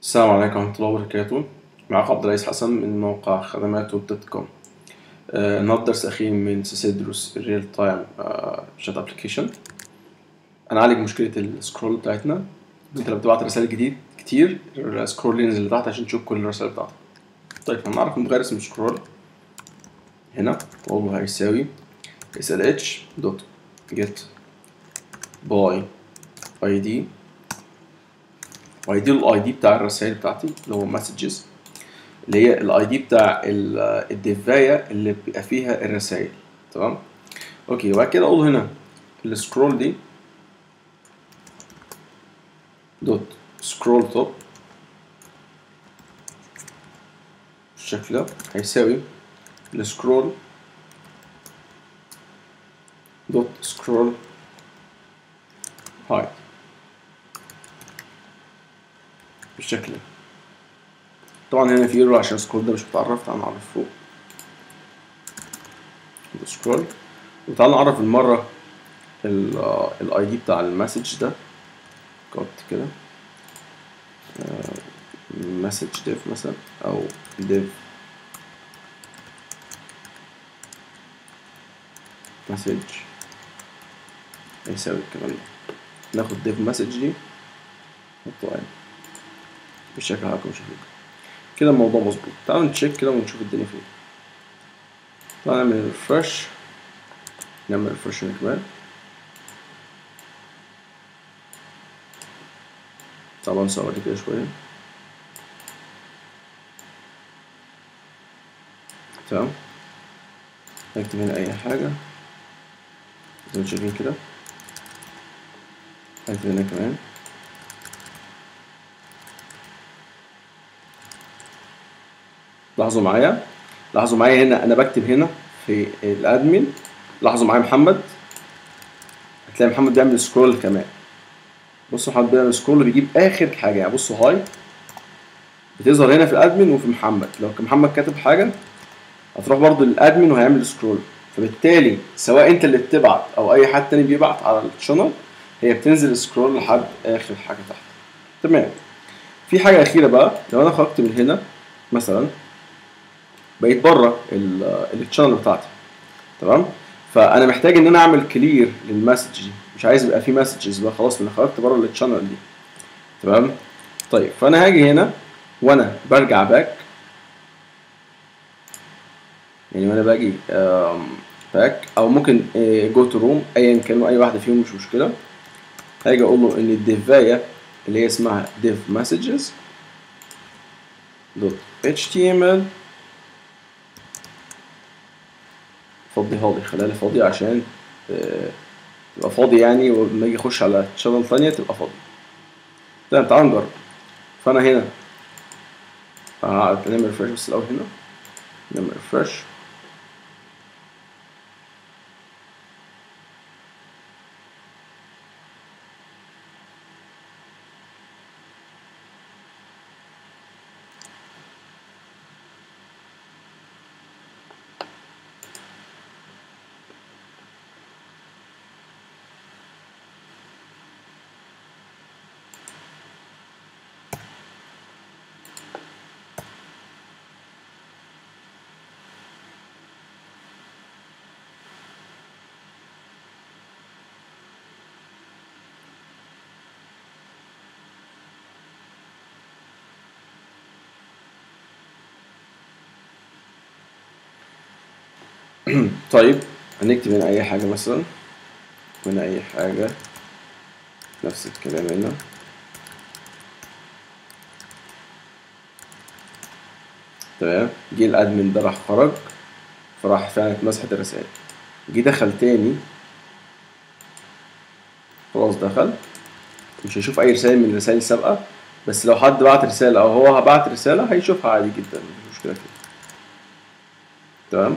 السلام عليكم ورحمة الله وبركاته. معاكم عبد العزيز حسن من موقع خدمات ويب دوت كوم. النهارده درس أخير من سلسلة دروس الريل تايم شات ابلكيشن. هنعالج مشكلة السكرول بتاعتنا. انت لما بتبعت رسائل كتير السكرول ينزل لتحت عشان تشوف كل الرسائل بتاعتك. طيب هنعرف متغير اسمه سكرول هنا، وهو هيساوي SLH دوت get by ID الاي دي بتاع الرسائل بتاعتي اللي هو messages، اللي هي الاي دي بتاع الدفايه اللي بيبقى فيها الرسائل. تمام، اوكي. وبعد كده اقول هنا السكرول دي دوت سكرول توب بالشكل ده هيساوي السكرول دوت سكرول هايت بالشكل ده. طبعا هنا في ايرور عشان السكرول ده مش متعرف. تعال نعرف فوق السكرول، وتعال نعرف المره الاي دي بتاع المسج ده. كوت كده مسج ديف مثلا، او ديف مسج هيساوي الكلام ده. ناخد ديف مسج دي نحطها هنا بالشكل اللي حضراتكم شايفينه كده. الموضوع مظبوط. تعالوا نتشيك كده ونشوف الدنيا فين. تعالوا نعمل ريفرش، نعمل ريفرش كمان. طبعا نصور دي كده شوية. تمام، نكتب هنا أي حاجة زي ما شايفين كده. نكتب هنا كمان. لاحظوا معايا هنا أنا بكتب هنا في الأدمن. لاحظوا معايا محمد، هتلاقي محمد بيعمل سكرول كمان. بصوا محمد بيعمل سكرول بيجيب آخر حاجة. يعني بصوا هاي بتظهر هنا في الأدمن وفي محمد. لو كان محمد كاتب حاجة هتروح برضو للأدمن وهيعمل سكرول. فبالتالي سواء أنت اللي بتبعت أو أي حد تاني بيبعت على الشانل، هي بتنزل سكرول لحد آخر حاجة تحت. تمام. في حاجة أخيرة بقى، لو أنا خرجت من هنا مثلا بقيت بره الشانل بتاعتي، تمام، فأنا محتاج إن أنا أعمل كلير للمسج دي. مش عايز يبقى في مسجز بقى، خلاص أنا خرجت بره الشانل دي. تمام. طيب فأنا هاجي هنا وأنا برجع باك، يعني وانا باجي باك او ممكن جو تو روم، ايا كانوا اي واحده فيهم مش مشكله. هاجي اقول له ان الديفايه اللي هي اسمها div messages دوت html فضيها لي، خليها لي فاضيه عشان تبقى فاضي، يعني ولما اجي اخش على شانل ثانيه تبقى فاضيه. تمام، تعال نجرب. فانا هنا نعمل ريفرش بس الاول. هنا نعمل ريفرش. طيب هنكتب هنا اي حاجه مثلا، هنا اي حاجه نفس الكلام هنا. تمام، جه الادمن ده راح خرج، فراح فعلا اتمسحت الرسائل. جه دخل تاني، خلاص دخل، مش هيشوف اي رسائل من الرسائل السابقه، بس لو حد بعت رساله او هو بعت رساله هيشوفها عادي جدا، مفيش مشكله فيها. تمام.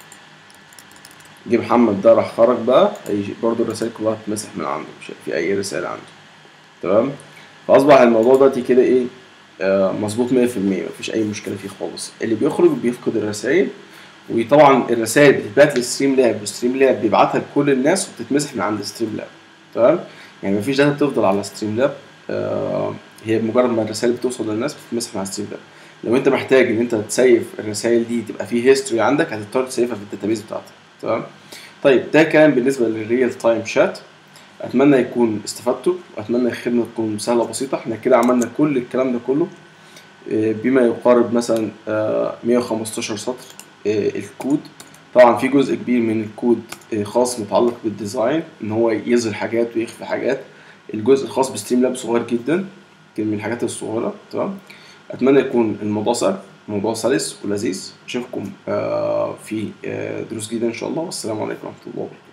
جه محمد ده راح خرج بقى، برضه الرسائل كلها هتتمسح من عنده، مش في اي رسائل عنده. تمام، فاصبح الموضوع دلوقتي كده ايه، مظبوط 100%، مفيش اي مشكله فيه خالص. اللي بيخرج بيفقد الرسائل، وطبعا الرسائل بتتبعت للستريم لاب، والستريم لاب بيبعتها لكل الناس وبتتمسح من عند ستريم لاب. تمام، يعني مفيش داتا بتفضل على ستريم لاب هي مجرد ما الرسائل بتوصل للناس بتتمسح مع السيف ده. لو انت محتاج ان انت تسيف الرسائل دي تبقى فيه هيستوري عندك، هتضطر تسيفها في الداتابيز بتاعتك. تمام. طيب ده كان بالنسبه للريال تايم شات. اتمنى يكون استفدتوا، واتمنى الخدمه تكون سهله بسيطه. احنا كده عملنا كل الكلام ده كله بما يقارب مثلا 115 سطر الكود. طبعا في جزء كبير من الكود خاص متعلق بالديزاين، ان هو يظهر حاجات ويخفي حاجات. الجزء الخاص بستريم لاب صغير جدا، كان من الحاجات الصغيره. تمام. اتمنى يكون الموضوع سهل، موضوع سلس ولذيذ. اشوفكم في دروس جديده ان شاء الله، والسلام عليكم ورحمه الله وبركاته.